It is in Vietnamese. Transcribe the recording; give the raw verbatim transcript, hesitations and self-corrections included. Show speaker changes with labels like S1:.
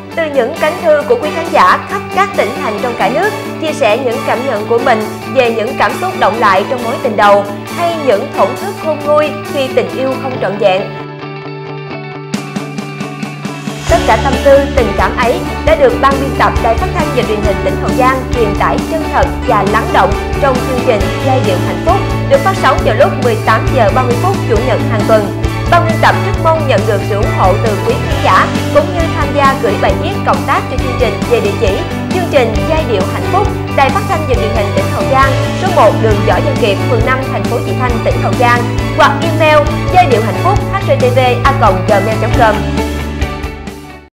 S1: Từ những cánh thư của quý khán giả khắp các tỉnh thành trong cả nước chia sẻ những cảm nhận của mình về những cảm xúc động lại trong mối tình đầu hay những thổn thức khôn nguôi khi tình yêu không trọn vẹn. Tất cả tâm tư, tình cảm ấy đã được ban biên tập Đài Phát thanh và Truyền hình tỉnh Hậu Giang truyền tải chân thật và lắng động trong chương trình Giai điệu hạnh phúc được phát sóng vào lúc mười tám giờ ba mươi phút Chủ nhật hàng tuần. Ban biên tập rất mong nhận được sự ủng hộ từ quý khán giả cũng như tham gia gửi bài viết cộng tác cho chương trình về địa chỉ chương trình Giai điệu hạnh phúc, Đài Phát thanh và Truyền hình tỉnh Hậu Giang, số một đường Võ Văn Kiệt, phường năm, thành phố Vị Thanh, tỉnh Hậu Giang, hoặc email giai điệu hạnh phúc h r t v a còng gmail chấm com.